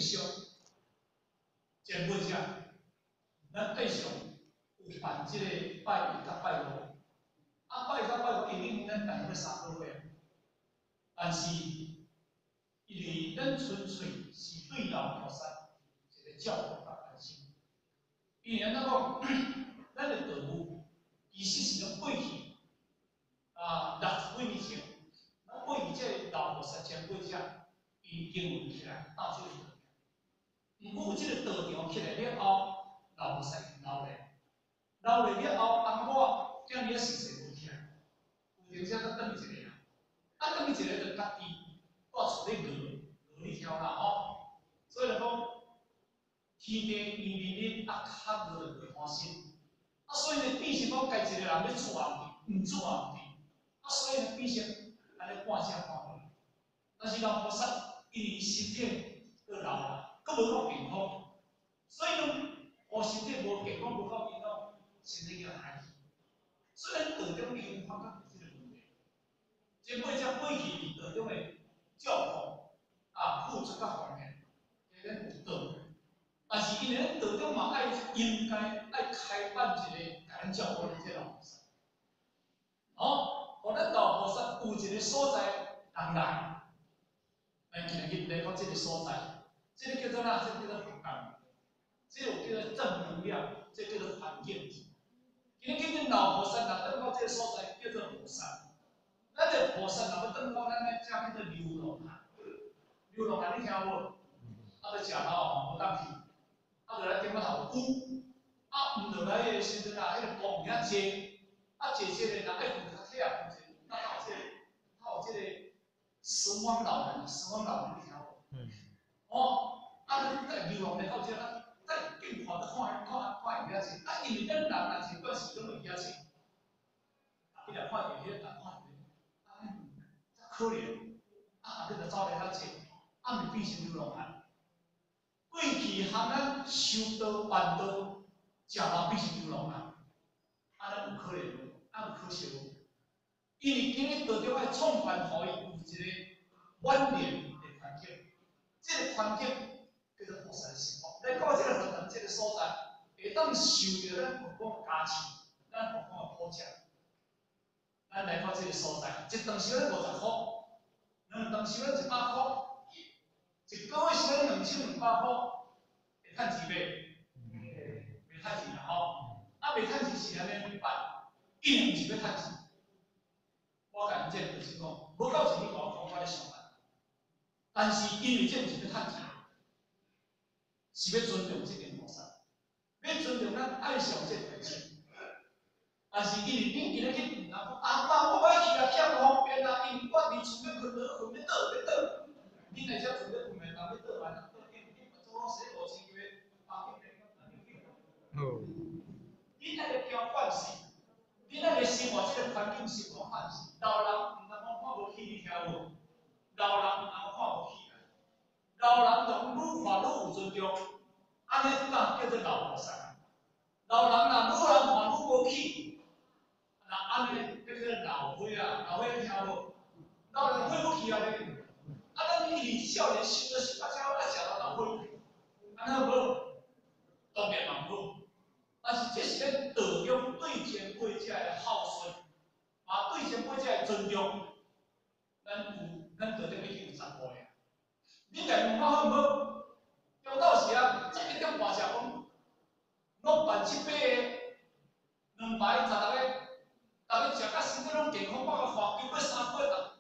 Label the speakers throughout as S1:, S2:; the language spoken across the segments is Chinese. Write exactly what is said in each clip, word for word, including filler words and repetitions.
S1: 常前辈者，咱必常有办即个拜一甲拜五，啊拜一甲拜五因因咱办个三个月，但是因为咱纯粹是对老菩萨一个照顾甲关心，因为咱讲咱的道务其实是拢过去啊六十几年前，咱过去这老菩萨前辈者，伊经营起来到这个道场，毋过有这个道场起来了后，老菩萨老咧，老咧了后，啊我叫你实实无起来，有阵时等伊一个啊，啊等伊一个就家己带厝咧饿饿哩挑啦吼，所以就讲天地因为恁啊较无就袂欢心，啊所以呢变成讲家一个人要娶去，毋娶也毋对，啊所以呢变成安尼半正半倒，但是老菩萨因为身体佫老啦，佫无够健康，所以呢，我身体无健康无够健康，身体叫害去。虽然道中已经发觉这个问题，前辈者过去伫道中的照顾啊付出甲奉献，给咱有道。但是因为咱道中嘛爱应该爱开办一个甲咱照顾咱这老菩萨，哦，互咱老菩萨有一个所在人来，来今日来到这个所在，这个叫做哪？这个叫做环境，这个叫做正能量，这个叫做环境。今日今日老菩萨若登到这个所在，叫做菩萨。咱个菩萨若要登到咱个遮叫做流浪汉，流浪汉你听无？啊，要食饱吼，无当去。啊，就来点仔头久，啊，毋落来个时阵啊，迄个步遐济，啊，坐坐咧，若爱扶较体啊，扶者，啊，有即个，啊，有即个神荒老人，神荒老人你听无？嗯。哦，啊，你再流浪咧到遮，啊，再更看看看看会遐济，啊，因为咱人若是惯是拢会遐济，啊，伊若看着迄个，啊，看着，啊，可怜，啊，你著走来遐济，啊，咪变成流浪汉。过去含咱修道办道，食老变成流浪汉，安尼有可能无？啊有可惜无？因为今日道中爱创办，互伊有一个稳定的环境，这个环境叫做菩萨的生活。来到这个佛堂这个所在，会当受到咱佛光的加持，咱佛光的保障。咱来到这个所在，一顿收咱五十块，两顿收咱一百块。一个月收两千两百块，会趁钱袂？袂趁钱啦吼！啊，袂趁钱是安尼办，一年毋是要趁钱。我甲恁这就是讲，无够钱你甲我讲，我咧上班。但是因为这毋是要趁钱，是要尊重这个菩萨，要尊重咱爱上这个菩萨。但是因为恁今日去毋啊，阿妈我要去啊，遐方便啊，因为我伫厝要困落困要倒要倒。恁来遮厝要困袂当要倒来，倒紧紧做好洗五千月，包紧紧咱就去。好。恁那个叫惯势，恁那个生活这个环境是无惯势，老人毋通讲看无起，你听无？老人毋通看无起来，老人就愈看愈有尊重，安尼怎叫做老菩萨？老人若愈人看愈无起，那安尼叫做老岁啊，老岁你听无？老人会不起来咧？啊，咱因为少年修的是，啊，才爱食到老岁，安尼无？当然嘛无。但是这是咱道中对前辈者的孝顺，嘛对前辈者的尊重，咱有咱道中已经有十步呀。你来问我好毋好？中昼时啊，十一点半食饭，拢办七八个，两排十六个，逐个食甲身体拢健康，我个看几尾三尾逐。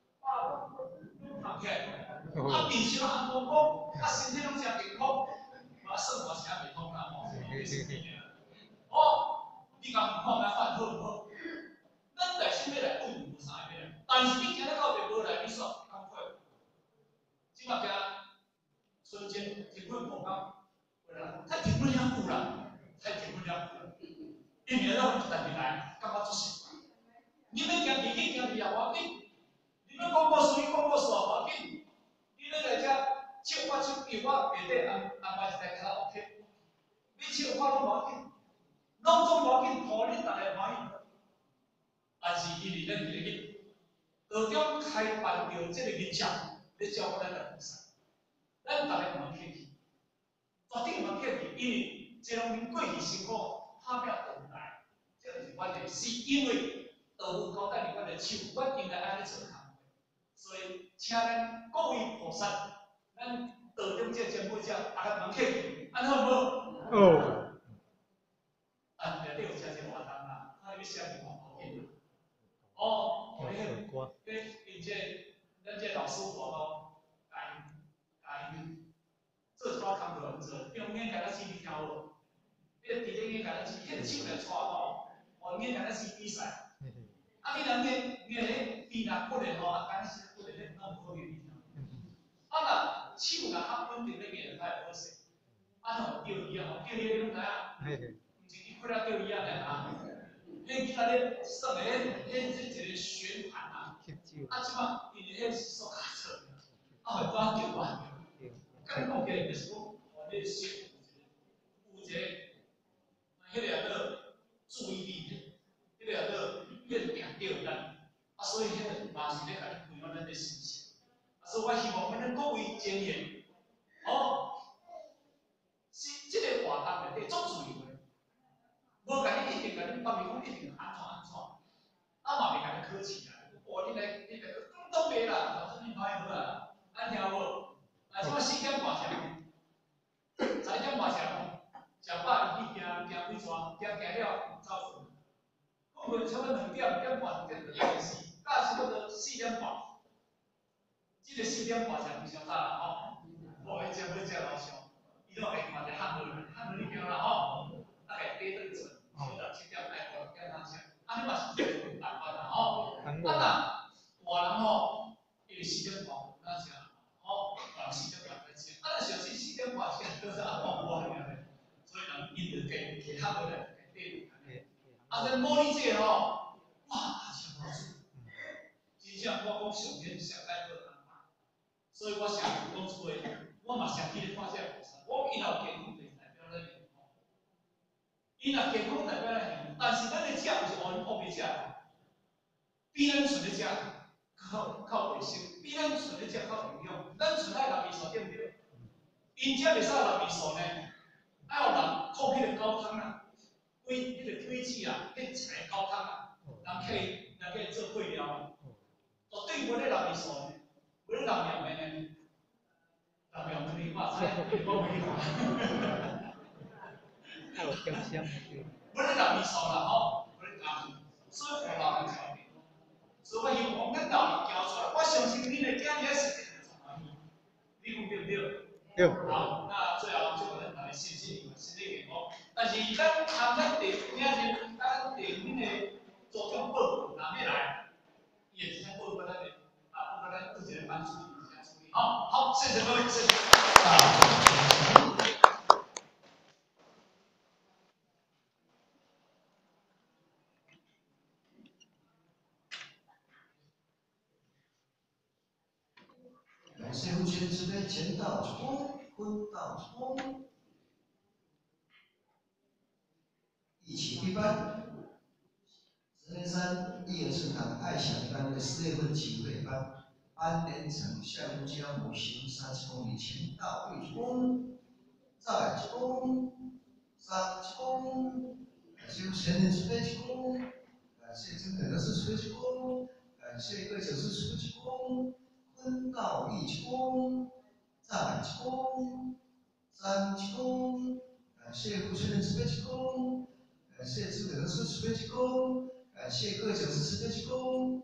S1: 起来，啊，面上红光光，啊，身体拢真健康，啊，生活是也袂通啦吼。哦，你讲看来饭好唔好？咱内心要来问无啥个，但是你今日到底无来，你说工课，即马惊春节停困无讲，为啦，太停困了久啦，太停困了久啦，因为咱有代志来，感觉出事。你要行日去行日也无要紧。你要讲故事，你讲故事也无要紧。你要来遮唱歌唱歌，我下底安安排一台卡拉 OK。你唱歌拢无要紧，拢总无要紧，互恁逐个欢喜。但是因为咱今日道中开办着这个日照，咧照顾咱个菩萨，咱逐个嘛客气。 因为这拢恁过去辛苦打拼得来，这就是阮的，是因为道父交代阮的手，阮应该安尼做工。所以，请咱各位菩萨，咱道中这前辈者，大家忙客气，安好无？哦。啊，内底有真侪活动啦，啊，你要写字嘛，无紧啦。哦，迄个，迄因这咱这老师傅咯，甲因甲因做一寡工作做，中间甲咱 C D 跳舞，迄个伫咧个甲咱迄个手来带吼，后面甲咱 C 比赛。啊，你人个你个比若不然吼，啊，敢是不然咧，那无可能去跳。啊，若手若较稳定咧个，较会好势。啊，吼钓鱼啊，钓鱼你拢知影？毋是伊过来钓鱼啊，咧啊。迄今仔日算个迄迄是一个旋盘啊，啊，即马因为迄是数卡车，啊，会抓钓啊。更讲起来就是讲，我咧小有一个，迄个叫做注意力，迄个叫做迄定钓咱，啊，所以迄个嘛是咧甲你培养咱的心性。所以我希望阮各位前沿，哦，是即个活动内底足自由的，无甲你一定甲你帮你讲一定安怎安怎，啊嘛袂甲你客气啦，哦，你来你来都袂啦，老师你歹好啦，安听无？啊，即马四点半前，三点半前，食饱去行行几转，行行了走困，困困差不多两点两点半两点就开始，到差不多四点半，即个四点半前上早啦吼，无迄只要只老乡。伊拢会看者汉语，汉语你听啦吼，啊，会爬转转，所以六七点爱五点通食，啊，你嘛是做做办法啦吼。啊，若大人吼，因为四点半通食，吼，大人四点半才食，啊，若上次四点半食，都是阿公我尔咧，所以人因着加加汉语来爬。啊，咱模拟这吼，哇，真好做，真正我讲上天上解好安排，所以我常讲一句话，我嘛常去咧看这菩萨。我伊若有健康，就代表咱健康；伊若健康，代表咱健康。但是咱的食毋是按乌白食，比咱纯的食较较卫生，比咱纯的食较营养。咱纯爱蓝味素对毋对？因遮袂使蓝味素呢，爱有人靠迄个高汤啦，龟迄个龟子啊，迄柴高汤啊，人去人去做配料，绝对无咧蓝味素呢，无咧蓝面的呢。代表我哋話齋，我會講。还有香香的。我哋特別熟啦，吼，我哋家所以我老人教你，所以我希望咱老人教出来，我相信你的囝仔是會做安尼，你講對唔對？對。好，那最後就可能來謝謝你們身體健康，但是咱參咱地囝仔，咱地恁的做種報告哪邊來，也是報告咱的啊，報告咱自己的班主任。好好，谢谢各位，谢谢。
S2: 感谢无限慈悲前道之功，坤道之功，一起一班。十年山义尔圣堂爱享班的四月份集会班。安连城项目家母行三十公里前道玉宫，在之宫，三之宫，感谢前人慈悲之宫，感谢真本的是慈悲之宫，感谢各九是慈悲之宫，坤道义之宫，在之宫，三之宫，感谢父亲人慈悲之宫，感谢真本的是慈悲之宫，感谢各九是慈悲之宫。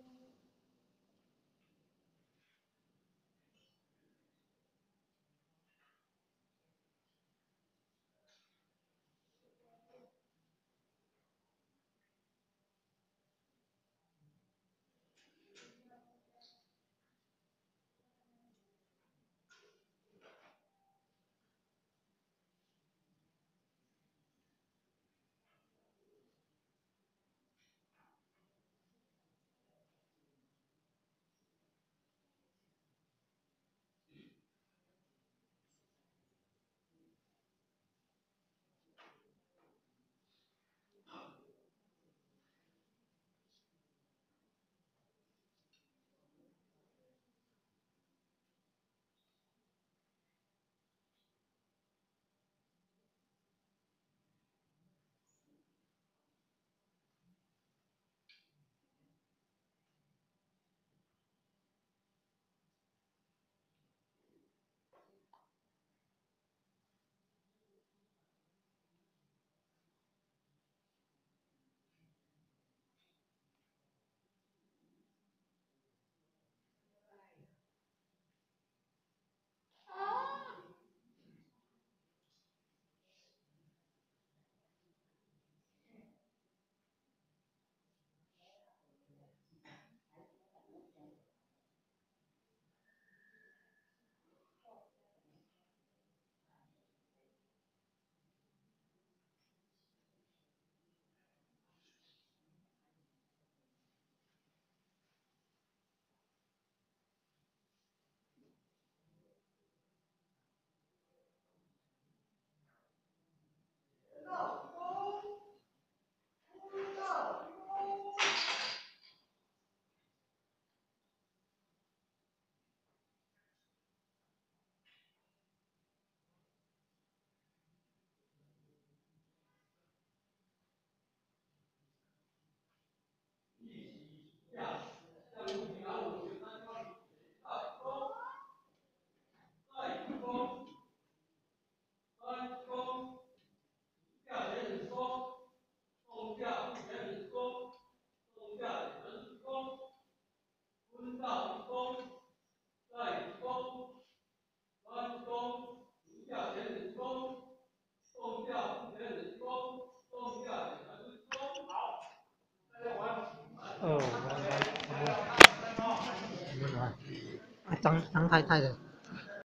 S3: 张张太太的。